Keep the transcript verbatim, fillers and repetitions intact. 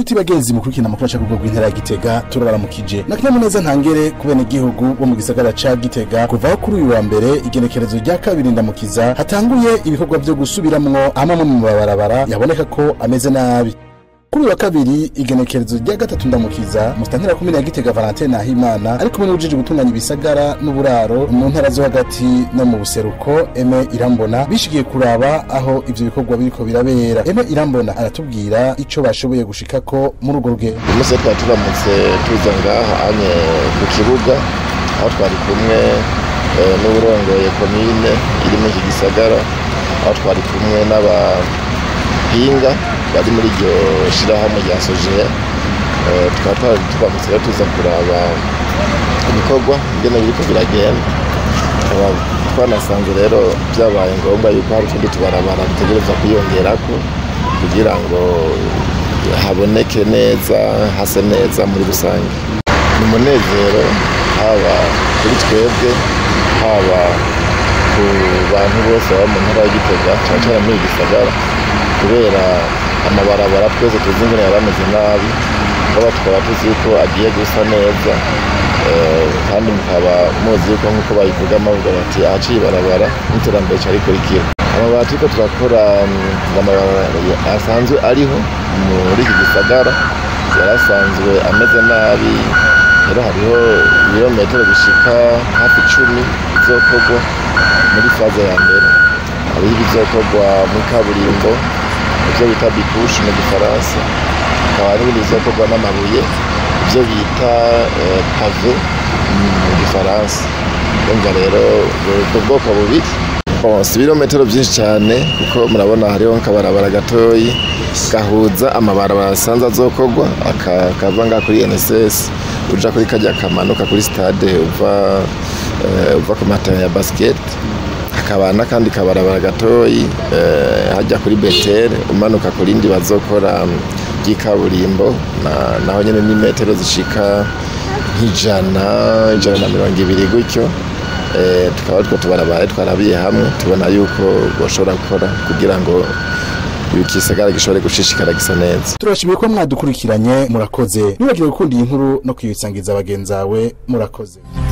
Nshuti bagenzi mukurikina makuru aca kugwa gw'intara ya Gitega turabaramukije. Nakanyamuneza ntangere kubene igihugu bo mu gisagara ca Gitega kuva kuri uyu wa mbere igenekerezo rya kabiri ndamukiza hatanguye ibikorwa byo gusubiramwo amwe mu mabarabara yaboneka ko ameze nabi. Kuri wa kabiri igenekerezo rya gatatu ndamukiza mustantera kumene ya Gitega Valentin Nahimana ariko muri ujije gutunganya ibisagara n'uburaro mu ntara zo hagati no mu buseruko Eme Irambona bishigiye kuraba aho ivyo bikorwa biriko birabera. Eme Irambona aratubwira ico bashoboye gushikako muri urwo rugendo. Umunsi twaturamutse tuza ngaha anye ku kibuga aho twari kumwe n'uburongoye komine iri mu gisagara aho twari kumwe n'abahinga bari muri iryo shirahamwe rya Sojeya tukaba turamutse tuza kuraba ibikorwa ingene biriko biragenda. Twanasanze rero byabaye ngombwa yuko hari utundi tubarabara dutegereza kwiyongerako kugira ngo haboneke neza hase neza muri rusange. Ni umunezero haba kuri twebwe haba ku bantu bose baba mu ntara ya Gitega cyane cyane muri gisagara kubera amabarabara twese tuzi ingene yarameze nabi baba tukaba tuzi ko agiye gusa neza kandi mukaba muzi ko nkuko bayivuga amavuga bati aciye barabara n'iterambere cyari kurikira. Amabati ko turakora amabarabara asanzwe ariho muri iki gisagara yarasanzwe ameze nabi rero hariho ibirometero bishika hafi icumi bizokorwa muri faze ya mbere. Hariho ibizokorwa muri kaburimbo ivyo bita bitushi mu gifaransa, hakaba n'ibindi bizokorwa n'amabuye ivyo bita pave mu gifaransa. Urumva rero ubwo bwoko bubiri si ibirometero byinshi cyane kuko murabona hariho nk'akabarabara gatoyi gahuza amabarabara asanzwe azokorwa akava nga kuri N S S uja kuri kajya kamanuka kuri stade uva uva ku matara ya basket, hakaba n'akandi kabarabara gatoyi hajya kuri Betel umanuka kuri indi bazokora y'ikaburimbo naho nyene ni metero zishika nk'ijana ijana na mirongo ibiri gutyo. Tukaba two tubarabaye twarabiye hamwe tubona yuko bashobora gukora kugira ngo igisagara gishobore gushishikara gisa neza. Turashimiye ko mwadukurikiranye murakoze. Nibagire gukunda iyi nkuru no kwisangiza abagenzawe murakoze.